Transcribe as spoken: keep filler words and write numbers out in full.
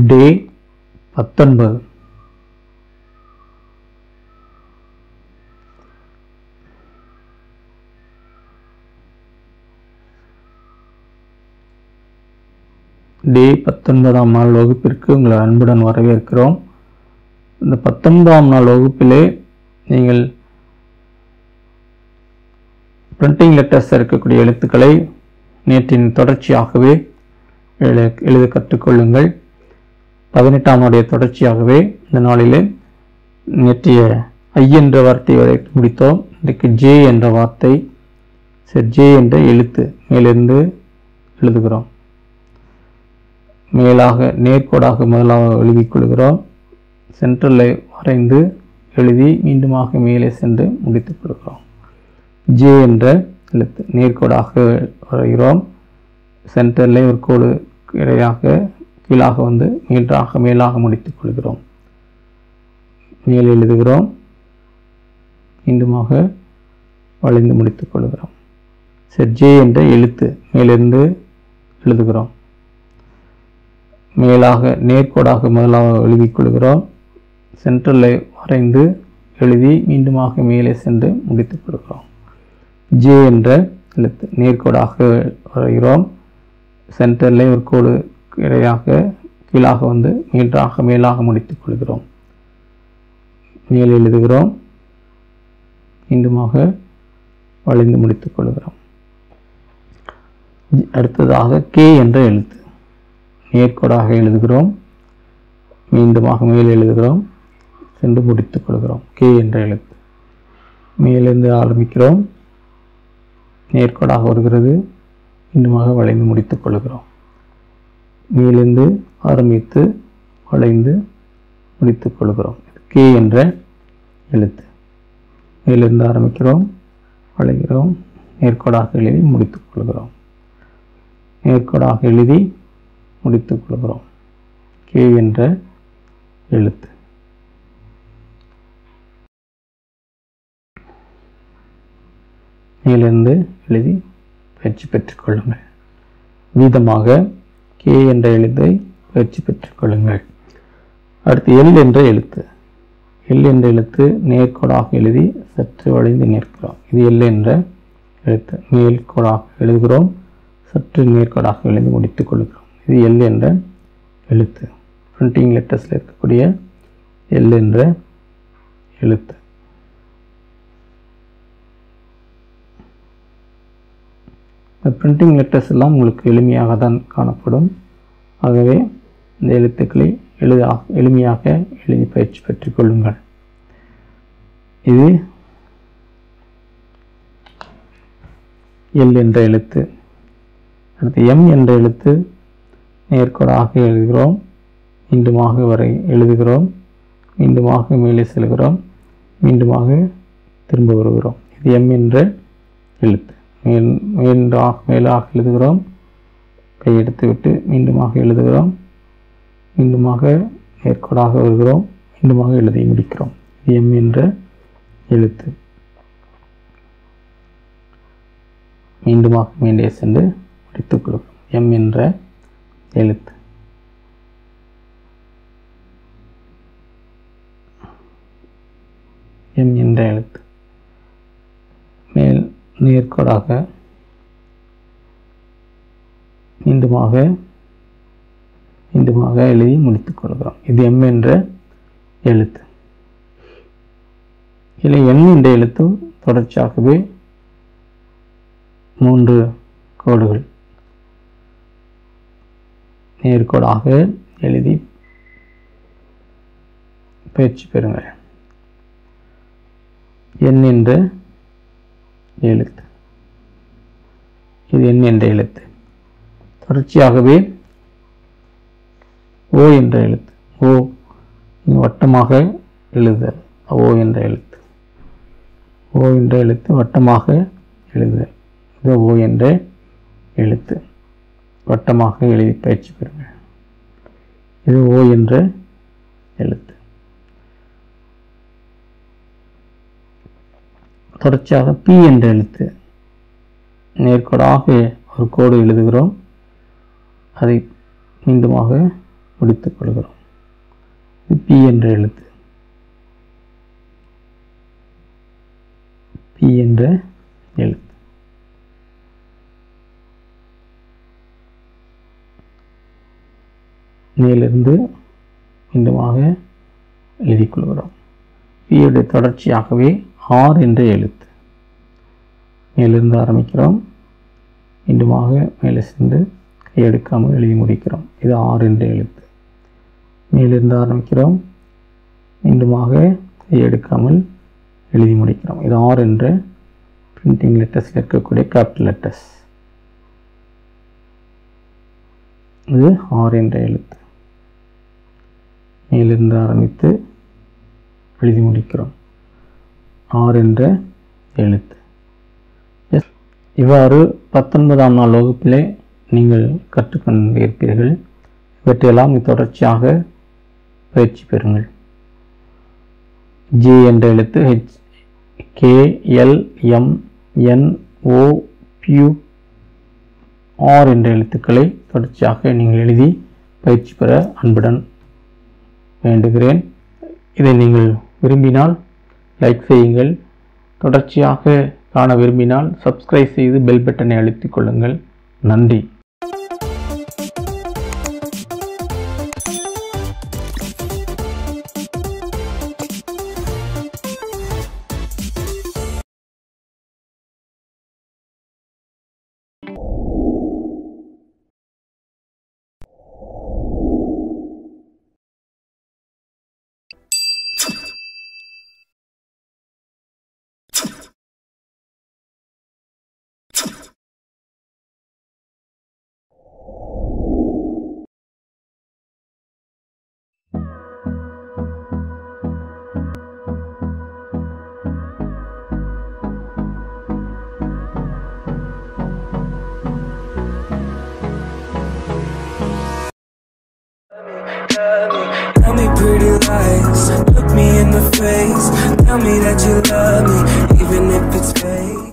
டே பத்தொன்பது. டே பத்தொன்பதாம் நாள் வகுப்பிற்கு உங்களை அன்புடன் வரவேற்கிறோம். இந்த பத்தொன்பதாம் நாள் வகுப்பிலே நீங்கள் பிரிண்டிங் லெட்டர்ஸ் இருக்கக்கூடிய எழுத்துக்களை நேற்றின் தொடர்ச்சியாகவே எழு எழுத கற்றுக்கொள்ளுங்கள். பதினெட்டாம் நாளுடைய தொடர்ச்சியாகவே இந்த நாளிலே நேற்றைய ஐ என்ற வார்த்தை வரை முடித்தோம். இன்றைக்கு ஜே என்ற வார்த்தை, சரி, ஜே என்ற எழுத்து மேலிருந்து எழுதுகிறோம். மேலாக நேர்கோடாக முதலாக எழுதிக் கொள்கிறோம். சென்ட்ரலை வரைந்து எழுதி மீண்டுமாக மேலே சென்று முடித்துக் கொள்கிறோம். ஜே என்ற எழுத்து நேர்கோடாக வரைகிறோம். சென்டரில் ஒரு கோடு இடையாக கீழாக வந்து மேலாக மேலாக முடித்துக் கொள்கிறோம். மேலே எழுதுகிறோம், மீண்டுமாக வளைந்து முடித்துக் கொள்கிறோம். சரி, ஜே என்ற எழுத்து மேலிருந்து எழுதுகிறோம். மேலாக நேர்கோடாக முதலாக எழுதிக் கொள்கிறோம். சென்ட்ரலை வரைந்து எழுதி மீண்டுமாக மேலே சென்று முடித்துக் கொள்கிறோம். ஜே என்ற எழுத்து நேர்கோடாக வரைகிறோம். சென்டரில் ஒரு கோடு இடையாக கீழாக வந்து மேலாக மேலாக முடித்துக் கொள்கிறோம். மேலே எழுதுகிறோம், மீண்டுமாக வளைந்து முடித்துக் கொள்கிறோம். அடுத்ததாக கே என்ற எழுத்து நேர்கோடாக எழுதுகிறோம். மீண்டுமாக மேலே எழுதுகிறோம், சென்று முடித்துக் கொள்கிறோம். கே என்ற எழுத்து மேலிருந்து ஆரம்பிக்கிறோம், நேர்கோடாக வருகிறது, மீண்டுமாக வளைந்து முடித்துக் கொள்கிறோம். மேலிருந்து ஆரம்பித்து வளைந்து முடித்துக் கொள்கிறோம். கே என்ற எழுத்து மேலிருந்து ஆரம்பிக்கிறோம், வளைகிறோம், நேர்கோடாக எழுதி முடித்துக் கொள்கிறோம். நேர்கோடாக எழுதி முடித்துக் கொள்கிறோம். கே என்ற எழுத்து. மேலிருந்து எழுதி பயிற்சி பெற்றுக் கொள்ளுங்கள். வீதமாக கே என்ற எழுத்தை பயிற்சி பெற்றுக் கொள்ளுங்கள். அடுத்து எல் என்ற எழுத்து. எல் என்ற எழுத்து நேர்கோடாக எழுதி சற்று வளைந்து நிற்கிறோம். இது எல் என்ற எழுத்து. மேல்கோடாக எழுதுகிறோம், சற்று நேர்கோடாக எழுதி முடித்துக் கொள்கிறோம். இது எல் என்ற எழுத்து. பிரிண்டிங் லெட்டர்ஸில் இருக்கக்கூடிய எல் என்ற எழுத்து. இந்த பிரிண்டிங் லெட்டர்ஸ் எல்லாம் உங்களுக்கு எளிமையாக தான் காணப்படும். ஆகவே இந்த எழுத்துக்களை எழுத எளிமையாக எழுதி பயிற்சி பெற்றுக் கொள்ளுங்கள். இது எல் என்ற எழுத்து. அடுத்து எம் என்ற எழுத்து நேர்கோடாக எழுதுகிறோம், மீண்டுமாக வரை எழுதுகிறோம், மீண்டுமாக மேலே செல்கிறோம், மீண்டுமாக திரும்ப வருகிறோம். இது எம் என்ற எழுத்து. மேல் மேலாக மேலாக எழுதுகிறோம், கையெடுத்து விட்டு மீண்டுமாக எழுதுகிறோம், மீண்டுமாக நேர்கோடாக வருகிறோம், மீண்டுமாக எழுதி முடிக்கிறோம். இது எம் என்ற எழுத்து. மீண்டுமாக மேலே சென்று முடித்துக் கொள்கிறோம். எம் என்ற எழுத்து. எம் என்ற எழுத்து மேல் நேர்கோடாக மீண்டுமாக மீண்டுமாக எழுதி முடித்துக் கொள்கிறோம். இது எம் என்ற எழுத்து. இதில் என் என்ற எழுத்து தொடர்ச்சியாகவே மூன்று கோடுகள் நேர்கோடாக எழுதி பயிற்சி பெறுங்கள். என் என்ற எழுத்து. இது என் என்ற எழுத்து. தொடர்ச்சியாகவே ஓ என்ற எழுத்து. ஓ வட்டமாக எழுதுதல். ஓ என்ற எழுத்து. ஓ என்ற எழுத்து வட்டமாக எழுதுதல். இது ஓ என்ற எழுத்து. வட்டமாக எழுதி பயிற்சி பெறுங்கள். இது ஓ என்ற எழுத்து. தொடர்ச்சியாக பி என்ற எழுத்து. நேர்கோடாக ஒரு கோடு எழுதுகிறோம், அதை மீண்டுமாக முடித்துக் கொள்கிறோம். இது பி என்ற எழுத்து. பி என்ற எழுத்து. மேலிருந்து மீண்டுமாக எழுதிக் கொள்கிறோம். பியுடைய தொடர்ச்சியாகவே ஆர் என்ற எழுத்து. மேலிருந்து ஆரம்பிக்கிறோம், மீண்டுமாக மேலே சென்று கையெடுக்காமல் எழுதி முடிக்கிறோம். இது ஆர் என்ற எழுத்து. மேலிருந்து ஆரம்பிக்கிறோம், மீண்டுமாக கையெடுக்காமல் எழுதி முடிக்கிறோம். இது ஆர் என்ற பிரிண்டிங் லெட்டர்ஸில் இருக்கக்கூடிய கேபிட்டல் லெட்டர்ஸ். இது ஆர் என்ற எழுத்து. மேலிருந்து ஆரம்பித்து எழுதி முடிக்கிறோம். ஆர் என்ற எழுத்து. இவ்வாறு பத்தொன்பதாம் நாள் வகுப்பிலே நீங்கள் கற்றுக்கொண்டிருப்பீர்கள். இவற்றையெல்லாம் தொடர்ச்சியாக பயிற்சி பெறுங்கள். ஜே என்ற எழுத்து, H, K, L, M, N, O, பியூ, ஆர் என்ற எழுத்துக்களை தொடர்ச்சியாக நீங்கள் எழுதி பயிற்சி பெற அன்புடன் வேண்டுகிறேன். இதை நீங்கள் விரும்பினால் லைக் செய்யுங்கள். தொடர்ச்சியாக காண விரும்பினால் சப்ஸ்கிரைப் செய்து பெல் பட்டனை அழுத்திக் கொள்ளுங்கள். நன்றி. Tell me pretty lies, look me in the face, tell me that you love me, even if it's fake.